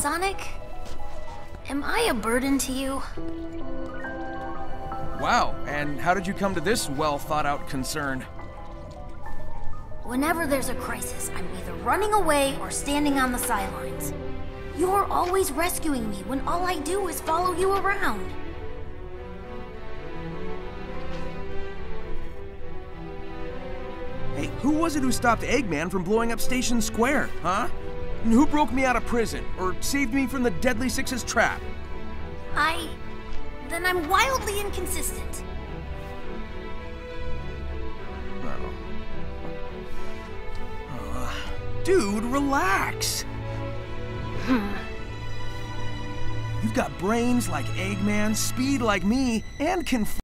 Sonic? Am I a burden to you? Wow, and how did you come to this well-thought-out concern? Whenever there's a crisis, I'm either running away or standing on the sidelines. You're always rescuing me when all I do is follow you around. Hey, who was it who stopped Eggman from blowing up Station Square, huh? And who broke me out of prison, or saved me from the Deadly Six's trap? Then I'm wildly inconsistent. Dude, relax! You've got brains like Eggman, speed like me, and can